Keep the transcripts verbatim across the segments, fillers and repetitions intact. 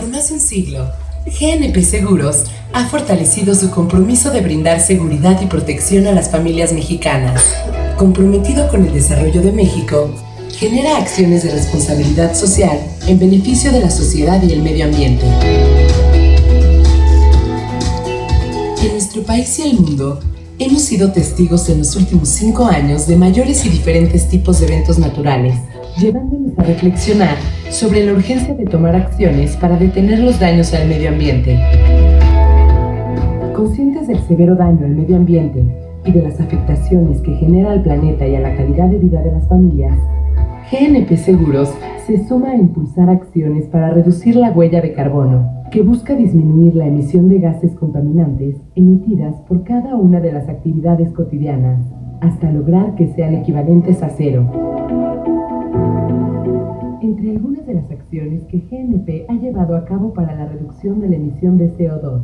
Por más de un siglo, G N P Seguros ha fortalecido su compromiso de brindar seguridad y protección a las familias mexicanas. Comprometido con el desarrollo de México, genera acciones de responsabilidad social en beneficio de la sociedad y el medio ambiente. En nuestro país y el mundo, hemos sido testigos en los últimos cinco años de mayores y diferentes tipos de eventos naturales, llevándonos a reflexionar sobre la urgencia de tomar acciones para detener los daños al medio ambiente. Conscientes del severo daño al medio ambiente y de las afectaciones que genera al planeta y a la calidad de vida de las familias, G N P Seguros se suma a impulsar acciones para reducir la huella de carbono, que busca disminuir la emisión de gases contaminantes emitidas por cada una de las actividades cotidianas, hasta lograr que sean equivalentes a cero. Entre algunas de las acciones que G N P ha llevado a cabo para la reducción de la emisión de C O dos.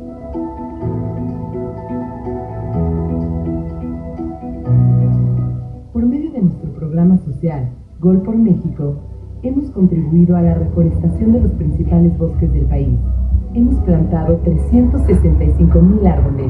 Por medio de nuestro programa social, Gol por México, hemos contribuido a la reforestación de los principales bosques del país. Hemos plantado trescientos sesenta y cinco mil árboles.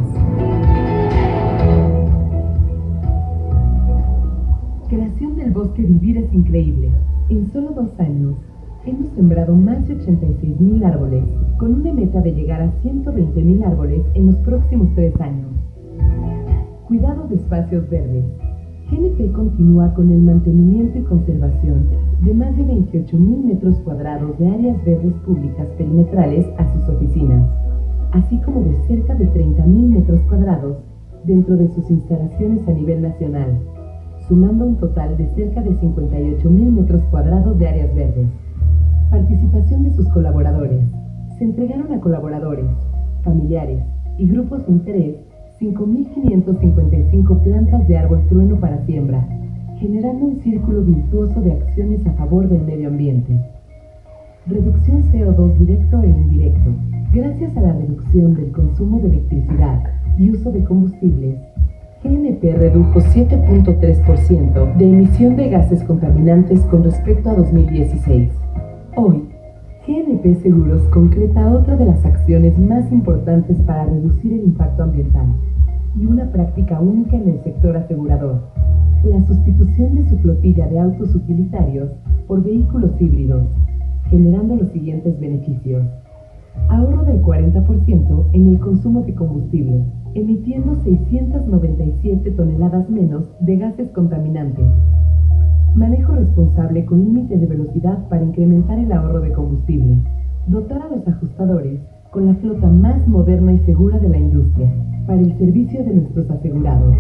Creación del bosque Vivir es Increíble. En solo dos años, hemos sembrado más de ochenta y seis mil árboles, con una meta de llegar a ciento veinte mil árboles en los próximos tres años. Cuidado de espacios verdes. G N P continúa con el mantenimiento y conservación de más de veintiocho mil metros cuadrados de áreas verdes públicas perimetrales a sus oficinas, así como de cerca de treinta mil metros cuadrados dentro de sus instalaciones a nivel nacional, sumando un total de cerca de cincuenta y ocho mil metros cuadrados de áreas verdes. Participación de sus colaboradores. Se entregaron a colaboradores, familiares y grupos de interés cinco mil quinientas cincuenta y cinco plantas de árbol trueno para siembra, generando un círculo virtuoso de acciones a favor del medio ambiente. Reducción C O dos directo e indirecto. Gracias a la reducción del consumo de electricidad y uso de combustibles, G N P redujo siete punto tres por ciento de emisión de gases contaminantes con respecto a dos mil dieciséis. Hoy, G N P Seguros concreta otra de las acciones más importantes para reducir el impacto ambiental y una práctica única en el sector asegurador: la sustitución de su flotilla de autos utilitarios por vehículos híbridos, generando los siguientes beneficios: ahorro del cuarenta por ciento en el consumo de combustible, emitiendo seiscientas noventa y siete toneladas menos de gases contaminantes. Manejo responsable con límite de velocidad para incrementar el ahorro de combustible. Dotar a los ajustadores con la flota más moderna y segura de la industria, para el servicio de nuestros asegurados.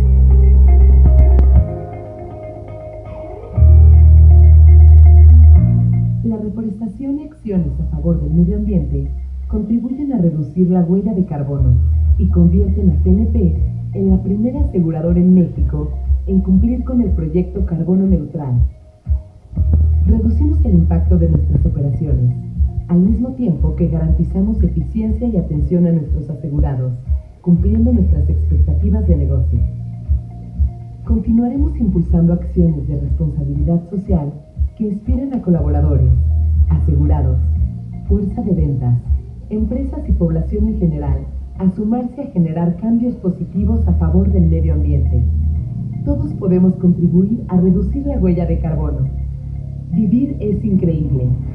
La reforestación y acciones a favor del medio ambiente contribuyen a reducir la huella de carbono y convierten a G N P en la primera aseguradora en México en cumplir con el proyecto Carbono Neutral. Reducimos el impacto de nuestras operaciones, al mismo tiempo que garantizamos eficiencia y atención a nuestros asegurados, cumpliendo nuestras expectativas de negocio. Continuaremos impulsando acciones de responsabilidad social que inspiren a colaboradores, asegurados, fuerza de ventas, empresas y población en general a sumarse a generar cambios positivos a favor del medio ambiente. Todos podemos contribuir a reducir la huella de carbono. Vivir es increíble.